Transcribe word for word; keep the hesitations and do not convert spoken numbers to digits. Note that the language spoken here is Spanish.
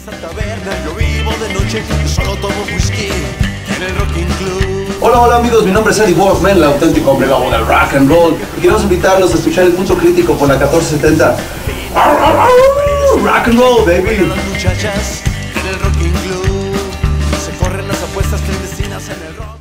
esta taberna, yo vivo de noche, yo solo tomo whisky en el Rocking Club. Hola, hola amigos, mi nombre es Eddie Wolfman, el auténtico hombre lobo del rock and roll. Y queremos invitarlos a escuchar el punto crítico por la catorce setenta. Rock and roll, baby. Las muchachas en el Rocking Club, se corren las apuestas clandestinas en el rock.